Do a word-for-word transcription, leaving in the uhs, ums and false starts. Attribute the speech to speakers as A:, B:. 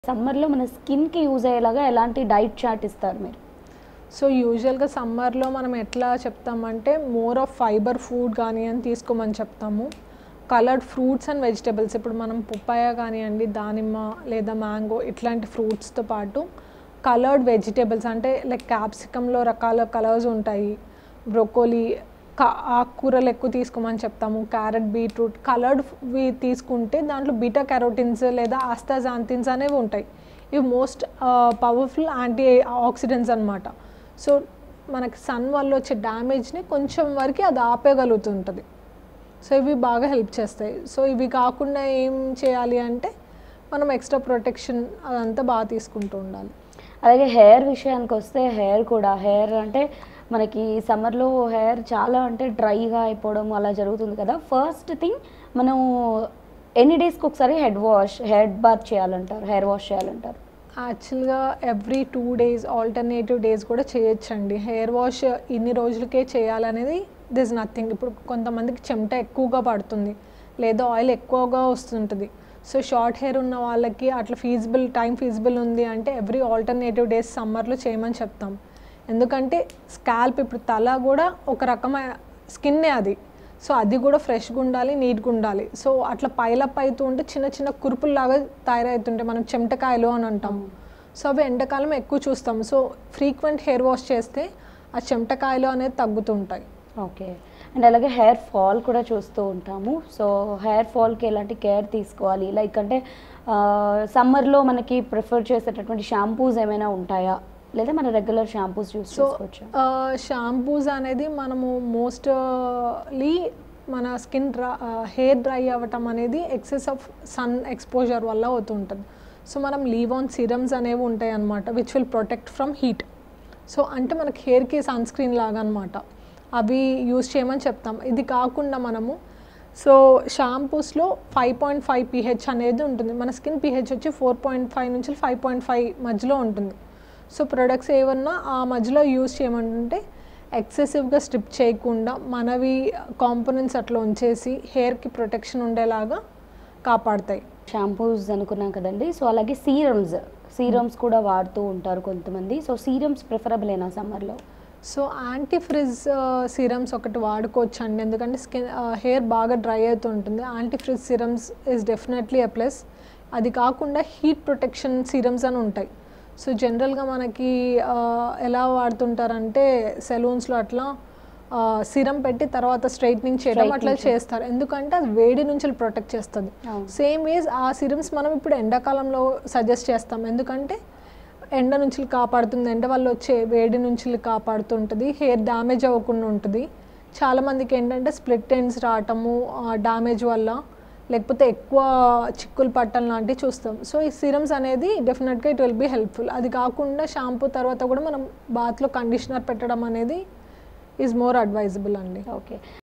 A: సమ్మర్‌లో మన స్కిన్‌కి యూజ్ అయ్యేలాగా ఎలాంటి డైట్ చార్ట్ ఇస్తారు మీరు?
B: సో యూజువల్‌గా సమ్మర్‌లో మనం ఎట్లా చెప్తామంటే మోర్ ఆఫ్ ఫైబర్ ఫుడ్ కానియ్యండి తీసుకోమని చెప్తాము. కలర్డ్ ఫ్రూట్స్ అండ్ వెజిటబుల్స్ ఇప్పుడు మనం పపాయ కానియండి, దానిమ్మ లేదా మ్యాంగో ఇట్లాంటి ఫ్రూట్స్‌తో పాటు కలర్డ్ వెజిటబుల్స్ అంటే లైక్ క్యాప్సికమ్‌లో రకాల కలర్స్ ఉంటాయి. బ్రోకోలీ క ఆకుకూరలు ఎక్కువ తీసుకోమని చెప్తాము. క్యారెట్, బీట్రూట్ కలర్డ్‌వి తీసుకుంటే దాంట్లో బీటా కెరోటిన్స్ లేదా ఆస్తాజాంథిన్స్ అనేవి ఉంటాయి. ఇవి most ah, powerful antioxidants అన్నమాట. సో మనకి సన్ వల్ల వచ్చే డ్యామేజ్‌ని కొంచెం వరకి అది ఆపేయగలుగుతుంటది. సో ఇవి బాగా హెల్ప్ చేస్తాయి. సో ఇవి కాకుండా ఏం చేయాలి అంటే మనం ఎక్స్‌ట్రా ప్రొటెక్షన్ అదంతా బాగా తీసుకుంటూ ఉండాలి.
A: అలాగే హెయిర్ విషయానికొస్తే హెయిర్ కూడా హెయిర్ అంటే మనకి సమ్మర్‌లో హెయిర్ చాలా అంటే డ్రైగా అయిపోవడం అలా జరుగుతుంది కదా! ఫస్ట్ థింగ్ మనం ఎన్ని డేస్‌కి ఒకసారి హెడ్ వాష్, హెడ్ బాత్ చేయాలంటారు? హెయిర్ వాష్ చేయాలంటారు?
B: యాక్చువల్‌గా every two days alternative days కూడా చేయొచ్చండి. హెయిర్ వాష్ ఇన్ని రోజులకే చేయాలనేది దిస్ నథింగ్. ఇప్పుడు కొంతమందికి చెమట ఎక్కువగా పడుతుంది లేదా ఆయిల్ ఎక్కువగా వస్తుంటుంది. సో షార్ట్ హెయిర్ ఉన్న వాళ్ళకి అట్లా ఫీజిబుల్ టైం ఫీజిబుల్ ఉంది అంటే ఎవ్రీ ఆల్టర్నేటివ్ డేస్ సమ్మర్‌లో చేయమని చెప్తాం. ఎందుకంటే స్కాల్ప్ ఇప్పుడు తల కూడా ఒక రకమైన స్కిన్నే అది. సో అది కూడా ఫ్రెష్‌గా ఉండాలి, నీట్‌గా ఉండాలి. సో అట్లా పైలప్ అవుతూ ఉంటే చిన్న చిన్న కురుపుల్లాగా తయారవుతుంటాయి. మనం చెమటకాయలు అని అంటాం. సో అవి ఎండాకాలం ఎక్కువ చూస్తాం. సో ఫ్రీక్వెంట్ హెయిర్ వాష్ చేస్తే ఆ చెమటకాయలు అనేది తగ్గుతుంటాయి.
A: ఓకే. అండ్ అలాగే హెయిర్ ఫాల్ కూడా చూస్తూ ఉంటాము. సో హెయిర్ ఫాల్‌కి ఎలాంటి కేర్ తీసుకోవాలి? లైక్ అంటే ఆహ్, సమ్మర్‌లో మనకి ప్రిఫర్ చేసేటటువంటి షాంపూస్ ఏమైనా ఉంటాయా? లేదా మన రెగ్యులర్ షాంపూస్ యూజ్
B: సో
A: చేసుకోవచ్చా?
B: ఆహ్, షాంపూస్ అనేది మనము మోస్ట్‌లీ మన skin dry ah, hair dry అవ్వటం అనేది ఎక్సెస్ ఆఫ్ సన్ ఎక్స్‌పోజర్ వల్ల అవుతుంటది. సో మనం లీవ్ ఆన్ సీరమ్స్ అనేవి ఉంటాయి అన్నమాట. Which will protect from heat. So అంటే మనకి హెయిర్‌కి సన్ స్క్రీన్ లాగా అన్నమాట. అవి యూజ్ చేయమని చెప్తాం. ఇది కాకుండా మనము సో షాంపూస్‌లో ఫైవ్ పాయింట్ ఫైవ్ పీహెచ్ అనేది ఉంటుంది. మన స్కిన్ పీహెచ్ వచ్చి ఫోర్ పాయింట్ ఫైవ్ నుంచి ఫైవ్ పాయింట్ ఫైవ్ మధ్యలో ఉంటుంది. సో ప్రొడక్ట్స్ ఏవన్నా ఆ మధ్యలో యూజ్ చేయమంటే ఎక్సెసివ్‌గా స్ట్రిప్ చేయకుండా మనవి కాంపోనెంట్స్ అట్లా ఉంచేసి హెయిర్‌కి ప్రొటెక్షన్ ఉండేలాగా కాపాడతాయి.
A: షాంపూస్ అనుకున్నాం కదండీ! సో అలాగే సీరమ్స్, సీరమ్స్ కూడా వాడుతూ ఉంటారు కొంతమంది. సో సీరమ్స్ ప్రిఫరబులేనా సమ్మర్‌లో?
B: సో యాంటీ ఫ్రిజ్ సీరమ్స్ ఒకటి వాడుకోవచ్చండి. ఎందుకంటే స్కిన్ హెయిర్ బాగా డ్రై అవుతూ ఉంటుంది. Anti frizz serums is definitely a plus. అది కాకుండా హీట్ ప్రొటెక్షన్ సీరమ్స్ అని ఉంటాయి. సో జనరల్‌గా మనకి ఆహ్, ఎలా వాడుతుంటారంటే సెలూన్స్‌లో అట్లా ఆహ్, సీరం పెట్టి తర్వాత స్ట్రెయిట్నింగ్ చేయడం అట్లా చేస్తారు. ఎందుకంటే అది వేడి నుంచి ప్రొటెక్ట్ చేస్తుంది. సేమ్ వేస్ ఆ సీరమ్స్ మనం ఇప్పుడు ఎండాకాలంలో సజెస్ట్ చేస్తాం. ఎందుకంటే ఎండ నుంచి కాపాడుతుంది. ఎండ వల్ల వచ్చే వేడి నుంచి కాపాడుతుంటుంది. హెయిర్ డ్యామేజ్ అవ్వకుండా ఉంటుంది. చాలామందికి ఏంటంటే స్ప్లిట్ ఎండ్స్ రావటము డ్యామేజ్ వల్ల లేకపోతే ఎక్కువ చిక్కులు పట్టడం లాంటివి చూస్తాం. సో ఈ సీరమ్స్ అనేది డెఫినెట్‌గా ఇట్ విల్ బీ హెల్ప్‌ఫుల్. అది కాకుండా షాంపూ తర్వాత కూడా మనం బాత్‌లో కండిషనర్ పెట్టడం అనేది ఈజ్ మోర్ అడ్వైజబుల్ అండి.
A: ఓకే.